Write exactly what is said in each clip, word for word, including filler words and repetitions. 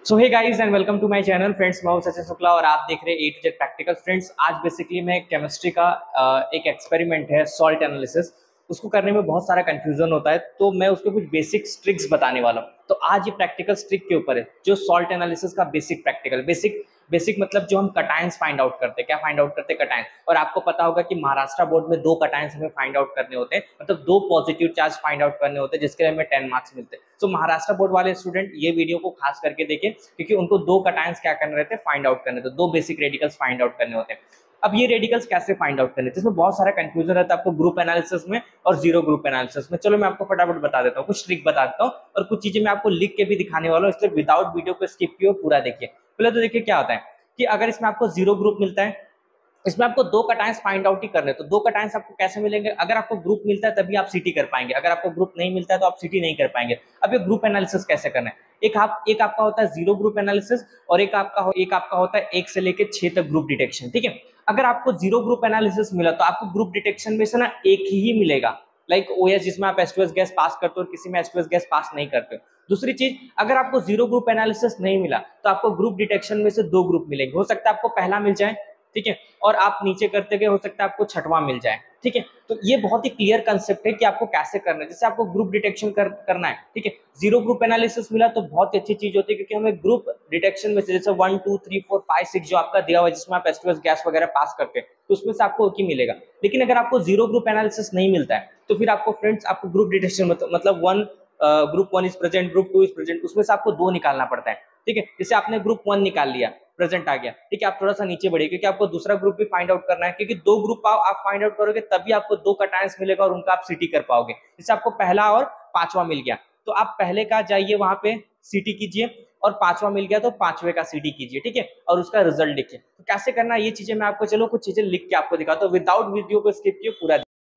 So hey guys and welcome to my channel friends. मैं हूं सचिन शुक्ला और आप देख रहे हैं A to Z practical. Friends, आज बेसिकली मैं केमिस्ट्री का अ, एक एक्सपेरिमेंट है सॉल्ट एनालिसिस, उसको करने में बहुत सारा कंफ्यूजन होता है, तो मैं उसके कुछ बेसिक ट्रिक्स बताने वाला हूं। तो आज ये प्रैक्टिकल ट्रिक के ऊपर है, जो सॉल्ट एनालिसिस का बेसिक प्रैक्टिकल बेसिक बेसिक मतलब जो हम कटायंस फाइंड आउट करते हैं। क्या फाइंड आउट करते हैं? कटायंस। और आपको पता होगा कि महाराष्ट्र बोर्ड में दो कटायंस हमें फाइंड आउट करने होते हैं, मतलब दो पॉजिटिव चार्ज फाइंड आउट करने होते हैं, जिसके लिए हमें टेन मार्क्स मिलते हैं। तो महाराष्ट्र बोर्ड वाले स्टूडेंट ये वीडियो को खास करके देखें, क्योंकि उनको दो कटायंस क्या करने रहते हैं, फाइंड आउट करने, तो दो बेसिक रेडिकल्स फाइंड आउट करने होते हैं। अब ये रेडिकल्स कैसे फाइंड आउट करने, इसमें बहुत सारा कंफ्यूजन रहता है आपको ग्रुप एनालिसिस में और जीरो ग्रुप एनालिसिस में। चलो मैं आपको फटाफट बता देता हूँ, कुछ ट्रिक बता देता हूँ और कुछ चीजें मैं आपको लिख के भी दिखाने वाला हूँ, इसलिए विदाउट वीडियो को स्किप किए पूरा देखिए। पहले तो देखिए क्या होता है कि अगर इसमें आपको जीरो ग्रुप मिलता है, इसमें आपको दो कटायंस फाइंड आउट ही करने, तो दो कटायंस आपको कैसे मिलेंगे? अगर आपको ग्रुप मिलता है तभी आप सीटी कर पाएंगे, अगर आपको ग्रुप नहीं मिलता है तो आप सीटी नहीं कर पाएंगे। अब ये ग्रुप एनालिसिस कैसे करना है? एक आप एक आपका होता है जीरो ग्रुप एनालिसिस और एक आपका हो, एक आपका होता है एक से लेके छह तक ग्रुप डिटेक्शन। ठीक है, अगर आपको जीरो ग्रुप एनालिसिस मिला तो आपको ग्रुप डिटेक्शन में से ना एक ही मिलेगा, लाइक ओएस, जिसमें आप H two S gas pass करते हो और किसी में H two S gas pass नहीं करते हो। दूसरी चीज, अगर आपको जीरो ग्रुप एनालिसिस नहीं मिला तो आपको ग्रुप डिटेक्शन में से दो ग्रुप मिलेंगे, हो सकता है आपको पहला मिल जाए, ठीक है, और आप नीचे करते गए हो सकता है आपको छठवां मिल जाए। ठीक है, तो ये बहुत ही क्लियर कंसेप्ट है कि आपको कैसे करना है, जैसे आपको ग्रुप डिटेक्शन कर, करना है। ठीक है, जीरो ग्रुप एनालिसिस मिला तो बहुत ही अच्छी चीज होती है, क्योंकि हमें ग्रुप डिटेक्शन में से जैसे one two three four five six जो आपका दिया हुआ है, जिसमें आप एच टू एस गैस वगैरह पास करते हैं, तो उसमें से आपको एक ही मिलेगा। लेकिन अगर आपको जीरो ग्रुप एनालिसिस नहीं मिलता है तो फिर आपको फ्रेंड्स आपको ग्रुप डिटेक्शन मतलब one group one is present, group two is present, उसमें से आपको दो निकालना पड़ता है। ठीक है, जैसे आपने ग्रुप वन निकाल लिया, प्रेजेंट आ गया, ठीक है, आप थोड़ा सा नीचे बढ़िए, क्योंकि आपको दूसरा ग्रुप भी फाइंड आउट करना है, क्योंकि दो ग्रुप आप फाइंड आउट करोगे तभी आपको दो कटायंस मिलेगा और उनका आप सीटी कर पाओगे। जैसे आपको पहला और पांचवा मिल गया तो आप पहले का जाइए वहां पे सीटी कीजिए, और पांचवा मिल गया तो पांचवे का सीटी कीजिए। ठीक है, और उसका रिजल्ट लिखिए। तो कैसे करना है ये चीजें मैं आपको, चलो कुछ चीजें लिख के आपको दिखाता हूँ, विदाउट वीडियो को स्किप किए पूरा।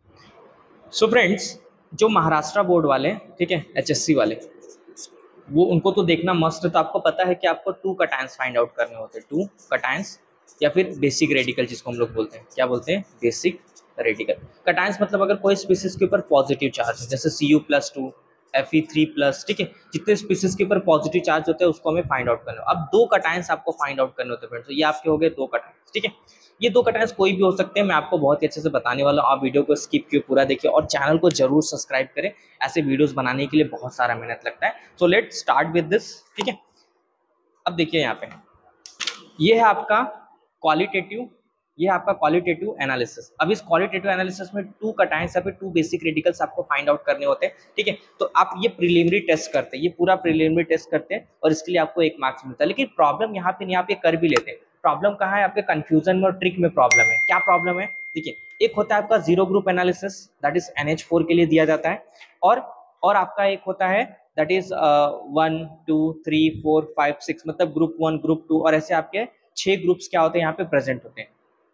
सो फ्रेंड्स, जो महाराष्ट्र बोर्ड वाले, ठीक है, एचएससी वाले, वो उनको तो देखना मस्ट है। तो आपको पता है कि आपको टू कटायंस फाइंड आउट करने होते हैं, टू कटायंस या फिर बेसिक रेडिकल, जिसको हम लोग बोलते हैं, क्या बोलते हैं, बेसिक रेडिकल। कटायंस मतलब अगर कोई स्पीसीज के ऊपर पॉजिटिव चार्ज है, जैसे C U plus two, F E three plus, ठीक है, जितने स्पीसीज के ऊपर पॉजिटिव चार्ज होते हैं उसको हमें फाइंड आउट करना है। अब दो कटायंस आपको फाइंड आउट करने होते हैं फ्रेंड्स, तो ये आपके हो गए दो कटायंस। ठीक है, ये दो कटायंस कोई भी हो सकते हैं, मैं आपको बहुत ही अच्छे से बताने वाला हूँ। आप वीडियो को स्किप किए पूरा देखिए और चैनल को जरूर सब्सक्राइब करें, ऐसे वीडियोस बनाने के लिए बहुत सारा मेहनत लगता है। So let start with this. ठीक है, अब देखिए यहाँ पे ये है आपका क्वालिटेटिव, ये है आपका क्वालिटेटिव एनालिसिस। अब इस क्वालिटेटिव एनालिसिस में टू कटायंस या फिर टू बेसिक रेडिकल्स आपको फाइंड आउट करने होते हैं। ठीक है, तो आप ये प्रीलिमिनरी टेस्ट करते हैं, ये पूरा प्रीलिमिनरी टेस्ट करते हैं और इसके लिए आपको एक मार्क्स मिलता है। लेकिन प्रॉब्लम यहाँ पे नहीं, आप ये कर भी लेते हैं। प्रॉब्लम कहाँ है? आपके कंफ्यूजन में और ट्रिक में प्रॉब्लम है। क्या प्रॉब्लम है? देखिए, एक होता है आपका zero group analysis, that is N H four के लिए दिया जाता है, और और आपका एक होता है that is one two three four five six, मतलब ग्रुप वन, ग्रुप टू, और ऐसे आपके छह ग्रुप्स क्या होते हैं यहाँ पे प्रेजेंट होते हैं।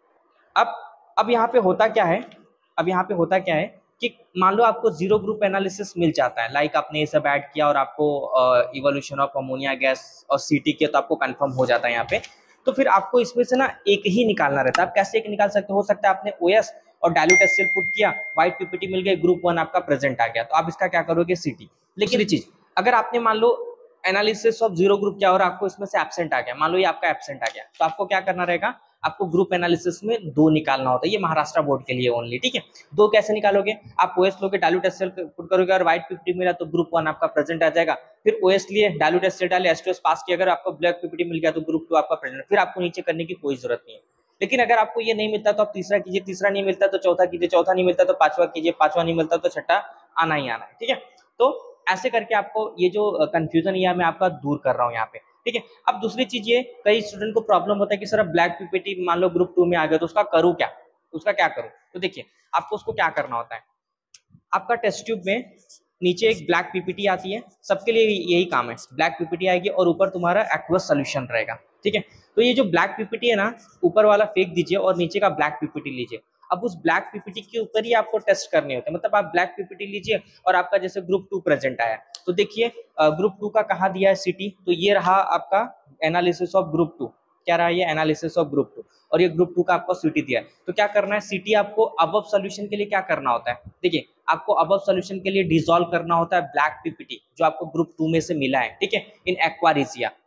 अब अब यहाँ पे होता क्या है, अब यहाँ पे होता क्या है कि मान लो आपको जीरो ग्रुप एनालिसिस मिल जाता है, लाइक आपने ये सब ऐड किया और आपको इवोल्यूशन ऑफ अमोनिया गैस और सीटी किया, तो आपको कंफर्म हो जाता है यहाँ पे। तो फिर आपको इसमें से ना एक ही निकालना रहता है। आप कैसे एक निकाल सकते हो? हो सकता है आपने ओएस और डाइल्यूट एचसीएल पुट किया, व्हाइट पीपीटी मिल गई, ग्रुप वन आपका प्रेजेंट आ गया, तो आप इसका क्या करोगे? सीटी। लेकिन ये चीज, अगर आपने मान लो एनालिसिस ऑफ जीरो ग्रुप क्या, और आपको इसमें से एब्सेंट आ गया, मान लो ये आपका एब्सेंट आ गया, तो आपको क्या करना रहेगा? आपको ग्रुप एनालिसिस में दो निकालना होता है, ये महाराष्ट्र बोर्ड के लिए ओनली। ठीक है, दो कैसे निकालोगे? आप ओएस लोगे, डाइल्यूट एचसीएल पुट करोगे और व्हाइट पीपीटी मिला तो ग्रुप वन आपका प्रेजेंट आ जाएगा। फिर ओएस लिए, डाइल्यूट एचसीएल डाले, एच टू एस पास किया, अगर आपको ब्लैक पीपीटी मिल गया तो ग्रुप टू आपका प्रेजेंट। फिर आपको नीचे करने की कोई जरूरत नहीं है। लेकिन अगर आपको ये नहीं मिलता तो आप तीसरा कीजिए, तीसरा नहीं मिलता तो चौथा कीजिए, चौथा नहीं मिलता तो पांचवा कीजिए, पांचवा नहीं मिलता तो छठा आना ही आना है। ठीक है, तो ऐसे करके आपको ये जो कंफ्यूजन है मैं आपका दूर कर रहा हूँ यहाँ पे। ठीक है, अब दूसरी चीज ये, कई स्टूडेंट को प्रॉब्लम होता है कि सर ब्लैक पीपीटी मान लो ग्रुप टू में आ गया तो उसका करूँ क्या, उसका क्या करूँ? तो देखिए, आपको उसको क्या करना होता है, आपका टेस्ट ट्यूब में नीचे एक ब्लैक पीपीटी आती है, सबके लिए यही काम है, ब्लैक पीपीटी आएगी और ऊपर तुम्हारा एक्वस सोल्यूशन रहेगा। ठीक है, तो ये जो ब्लैक पीपीटी है ना, ऊपर वाला फेंक दीजिए और नीचे का ब्लैक पीपीटी लीजिए। अब उस ब्लैक पीपीटी के ऊपर ही आपको टेस्ट करने होते हैं, मतलब आप ब्लैक पीपीटी लीजिए और आपका जैसे ग्रुप टू प्रेजेंट आया, तो देखिए ग्रुप टू का कहाँ दिया है? सिटी, तो ये रहा आपका एनालिसिस ऑफ ग्रुप टू। क्या रहा? ये एनालिसिस ऑफ ग्रुप टू, और ये ग्रुप टू का आपको सिटी दिया है। तो क्या करना है? सिटी आपको अबव सॉल्यूशन के लिए क्या करना होता है? देखिए, आपको अबव सॉल्यूशन के लिए डिसॉल्व करना होता है ब्लैक पीपीटी जो आपको ग्रुप टू में से मिला है, ठीक है, इन एक्वा रिजिया।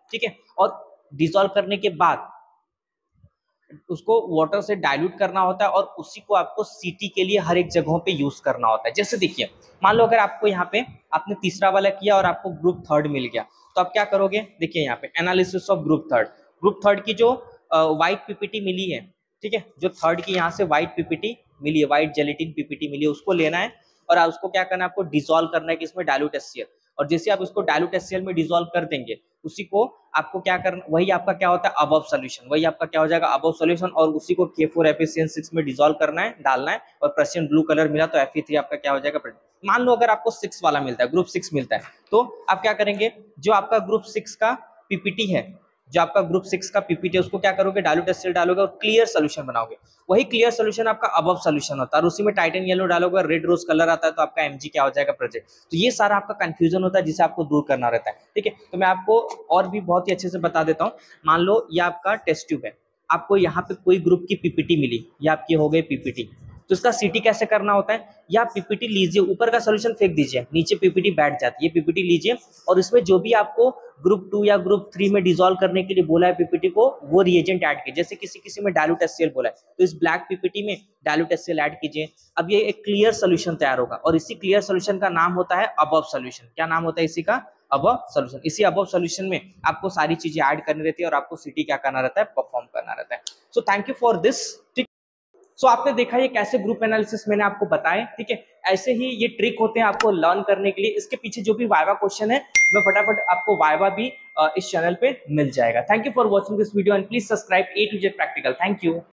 ठीक है। और डिसॉल्व करने के बाद उसको वाटर से डाइल्यूट करना होता है और उसी को आपको सीटी के लिए हर एक जगहों पे यूज करना होता है। जैसे देखिए, मान लो अगर आपको यहाँ पे आपने तीसरा वाला किया और आपको ग्रुप थर्ड मिल गया, तो आप क्या करोगे? देखिए यहाँ पे analysis of group third, group third की जो व्हाइट पीपीटी मिली है, ठीक है, जो थर्ड की यहाँ से व्हाइट पीपीटी मिली है, व्हाइट जेलेटिन पीपीटी मिली है, उसको लेना है और उसको क्या करना है? आपको डिसॉल्व करना है कि इसमें डाइल्यूट एचसीएल, और जैसे आप उसको डाइल्यूट एचसीएल में डिसॉल्व कर देंगे, उसी को आपको क्या करना, वही आपका क्या होता है? अबव सॉल्यूशन, वही आपका क्या हो जाएगा? अबव सॉल्यूशन, और उसी को K four F E C N six में डिसॉल्व करना है, डालना है, और प्रेसियन ब्लू कलर मिला तो एफ ई थ्री आपका क्या हो जाएगा? मान लो अगर आपको सिक्स वाला मिलता है, ग्रुप सिक्स मिलता है, तो आप क्या करेंगे? जो आपका ग्रुप सिक्स का पीपीटी है, जो आपका ग्रुप सिक्स का पीपीटी है, उसको क्या करोगे? डाइल्यूट एचसीएल डालोगे और क्लियर सोल्यूशन बनाओगे। वही क्लियर सोल्यूशन आपका अबव सोल्यूशन होता है, और उसी में टाइटन येलो डालोगे, रेड रोज कलर आता है, तो आपका एमजी क्या हो जाएगा? प्रोजेक्ट। तो ये सारा आपका कंफ्यूजन होता है जिसे आपको दूर करना रहता है, ठीक है। तो मैं आपको और भी बहुत ही अच्छे से बता देता हूँ। मान लो ये आपका टेस्ट ट्यूब है, आपको यहाँ पे कोई ग्रुप की पीपीटी मिली, ये आपकी हो गई पीपीटी, तो इसका सीटी कैसे करना होता है? या पीपीटी लीजिए, ऊपर का सॉल्यूशन फेंक दीजिए, नीचे पीपीटी बैठ जाती है, पीपीटी लीजिए और इसमें जो भी आपको ग्रुप टू या ग्रुप थ्री में डिसॉल्व करने के लिए बोला है पीपीटी को, वो रिएजेंट ऐड कीजिए। जैसे किसी किसी में डाइल्यूट एचसीएल बोला है, तो इस ब्लैक पीपीटी में डाइल्यूट एचसीएल ऐड कीजिए। अब ये एक क्लियर सोल्यूशन तैयार होगा और इसी क्लियर सोल्यूशन का नाम होता है अबव सोल्यूशन। क्या नाम होता है इसी का? Above solution. इसी अबव सोल्यूशन में आपको सारी चीजें ऐड करनी रहती है और आपको सिटी क्या करना रहता है? परफॉर्म करना रहता है। So thank you for this. So so, आपने देखा ये कैसे ग्रुप एनालिसिस मैंने आपको बताया, ठीक है। ऐसे ही ये ट्रिक होते हैं आपको लर्न करने के लिए। इसके पीछे जो भी वाइवा क्वेश्चन है, मैं फटाफट आपको वाइवा भी इस चैनल पे मिल जाएगा। Thank you for watching this video and please subscribe A to Z practical. Thank you.